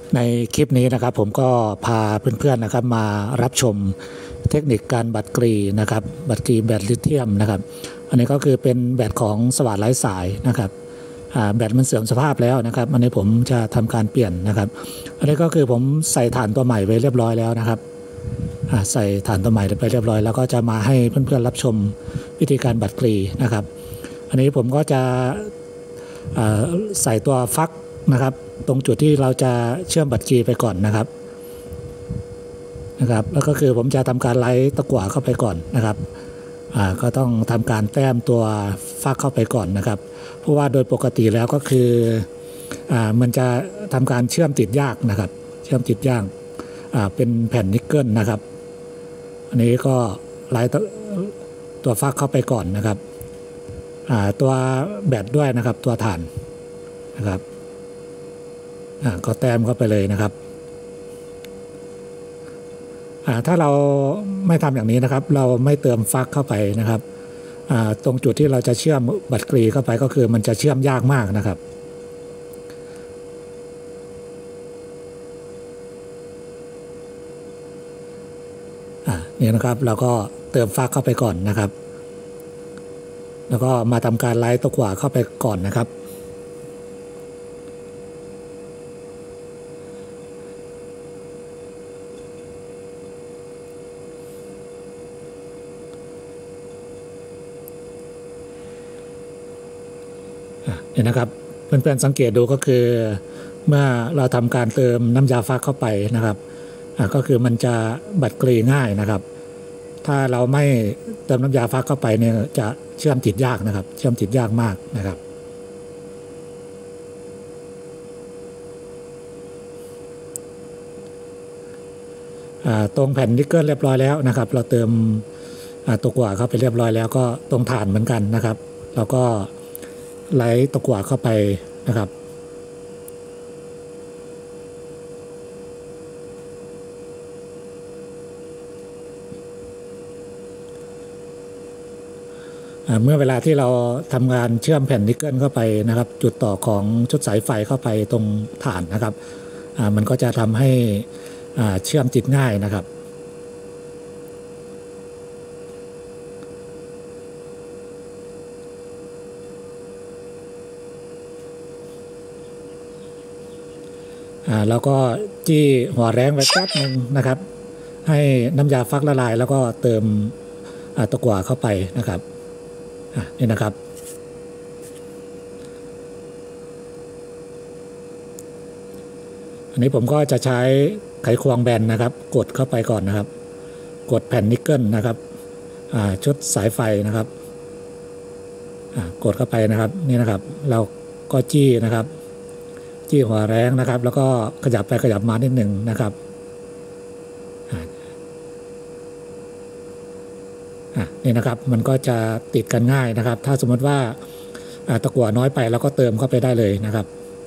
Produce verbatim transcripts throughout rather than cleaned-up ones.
ในคลิปนี้นะครับผมก็พาเพื่อนๆนะครับมารับชมเทคนิคการบัดกรีนะครับบัดกรีแบตลิเธียมนะครับอันนี้ก็คือเป็นแบตของสว่านไร้สายนะครับแบตมันเสื่อมสภาพแล้วนะครับอันนี้ผมจะทำการเปลี่ยนนะครับอันนี้ก็คือผมใส่ถ่านตัวใหม่ไว้เรียบร้อยแล้วนะครับใส่ถ่านตัวใหม่ไปเรียบร้อยแล้วก็จะมาให้เพื่อนๆรับชมวิธีการบัดกรีนะครับอันนี้ผมก็จะใส่ตัวฟักนะครับตรงจุดที่เราจะเชื่อมบัดกรีไปก่อนนะครับนะครับแล้วก็คือผมจะทำการไล่ตะกั่วเข้าไปก่อนนะครับอ่าก็ต้องทำการแต้มตัวฟักเข้าไปก่อนนะครับเพราะว่าโดยปกติแล้วก็คืออ่ามันจะทำการเชื่อมติดยากนะครับเชื่อมติดยากอ่าเป็นแผ่นนิกเกิลนะครับอันนี้ก็ไล่ตัวฟักเข้าไปก่อนนะครับอ่าตัวแบตด้วยนะครับตัวถ่านนะครับอ่าก็แต้มเข้าไปเลยนะครับอ่าถ้าเราไม่ทำอย่างนี้นะครับเราไม่เติมฟักเข้าไปนะครับอ่าตรงจุดที่เราจะเชื่อมบัดกรีเข้าไปก็คือมันจะเชื่อมยากมากนะครับอ่านี่นะครับเราก็เติมฟักเข้าไปก่อนนะครับแล้วก็มาทำการไล่ตะกั่วเข้าไปก่อนนะครับเนี่ยนะครับเพื่อนๆสังเกตดูก็คือเมื่อเราทำการเติมน้ำยาฟักเข้าไปนะครับก็คือมันจะบัดกรีง่ายนะครับถ้าเราไม่เติมน้ำยาฟักเข้าไปเนี่ยจะเชื่อมติดยากนะครับเชื่อมติดยากมากนะครับตรงแผ่นนิกเกิลเรียบร้อยแล้วนะครับเราเติมตะกั่วเข้าไปเรียบร้อยแล้วก็ตรงฐานเหมือนกันนะครับเราก็ไล่ตะกั่วเข้าไปนะครับเมื่อเวลาที่เราทำงานเชื่อมแผ่นนิกเกิลเข้าไปนะครับจุดต่อของชุดสายไฟเข้าไปตรงฐานนะครับมันก็จะทำให้เชื่อมติดง่ายนะครับแล้วก็จี้หัวแรงไว้แป๊บนึงนะครับให้น้ำยาฟักละลายแล้วก็เติมตะกั่วเข้าไปนะครับนี่นะครับอันนี้ผมก็จะใช้ไขควงแบนนะครับกดเข้าไปก่อนนะครับกดแผ่นนิกเกิลนะครับชุดสายไฟนะครับกดเข้าไปนะครับนี่นะครับเราก็จี้นะครับจี้หัวแรงนะครับแล้วก็ขยับไปขยับมานิดหนึ่งนะครับนี่นะครับมันก็จะติดกันง่ายนะครับถ้าสมมติว่าตะกั่วน้อยไปเราก็เติมเข้าไปได้เลยนะครับ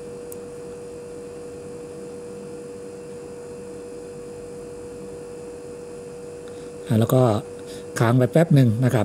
แล้วก็ค้างไปแป๊บหนึ่งนะครับ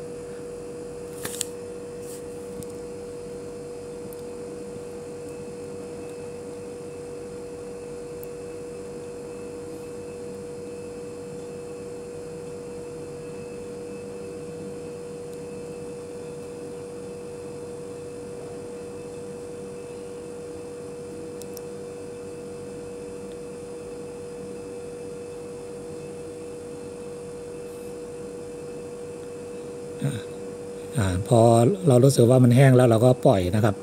อ่าพอเรารู้สึกว่ามันแห้งแล้วเราก็ปล่อยนะครับ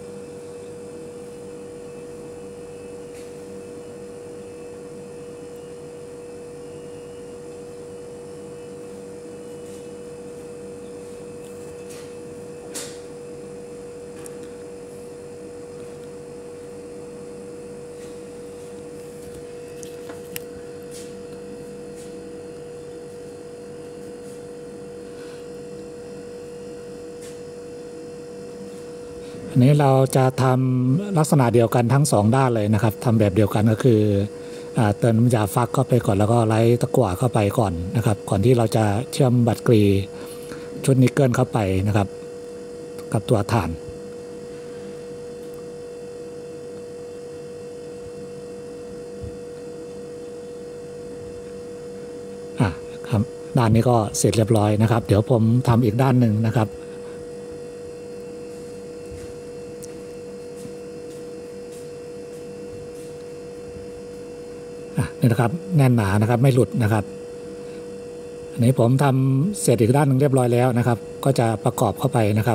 อันนี้เราจะทำลักษณะเดียวกันทั้งสองด้านเลยนะครับทำแบบเดียวกันก็คือเติมน้ำยาฟักเข้าไปก่อนแล้วก็ไล่ตะกั่วเข้าไปก่อนนะครับก่อนที่เราจะเชื่อมบัดกรีชุดนิกเกิลเข้าไปนะครับกับตัวถ่าน อด้านนี้ก็เสร็จเรียบร้อยนะครับ เดี๋ยวผมทำอีกด้านหนึ่งนะครับนี่นะครับแน่นหนานะครับไม่หลุดนะครับอันนี้ผมทำเสร็จอีกด้านหนึ่งเรียบร้อยแล้วนะครับก็จะประกอบเข้าไปนะครับ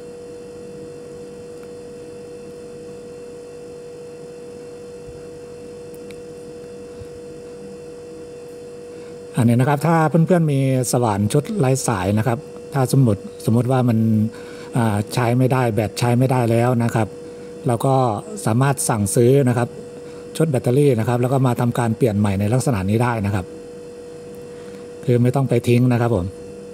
อันนี้นะครับถ้าเพื่อนๆมีสว่านชุดไร้สายนะครับถ้าสมมติสมมติว่ามันใช้ไม่ได้แบตใช้ไม่ได้แล้วนะครับเราก็สามารถสั่งซื้อนะครับชุดแบตเตอรี่นะครับแล้วก็มาทำการเปลี่ยนใหม่ในลักษณะนี้ได้นะครับคือไม่ต้องไปทิ้งนะครับผม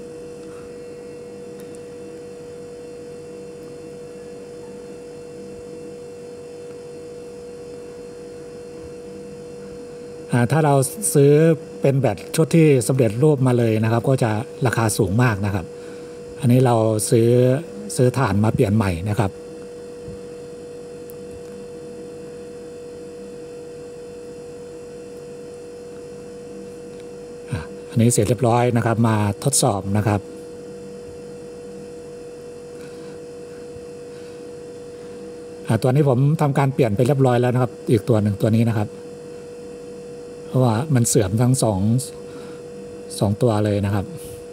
ถ้าเราซื้อเป็นแบตชุดที่สำเร็จรูปมาเลยนะครับก็จะราคาสูงมากนะครับอันนี้เราซื้อซื้อถ่านมาเปลี่ยนใหม่นะครับอันนี้เสร็จเรียบร้อยนะครับมาทดสอบนะครับตัวนี้ผมทำการเปลี่ยนไปเรียบร้อยแล้วนะครับอีกตัวหนึ่งตัวนี้นะครับเพราะว่ามันเสื่อมทั้งสองสองตัวเลยนะครับ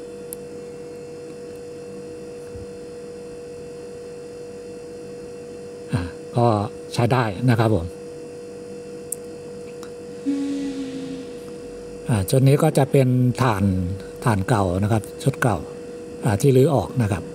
ก็ใช้ได้นะครับผมชุดนี้ก็จะเป็นถ่านถ่านเก่านะครับชุดเก่าที่รื้อออกนะครับ